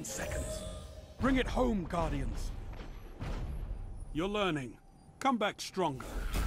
seconds. Bring it home, Guardians. You're learning. Come back stronger.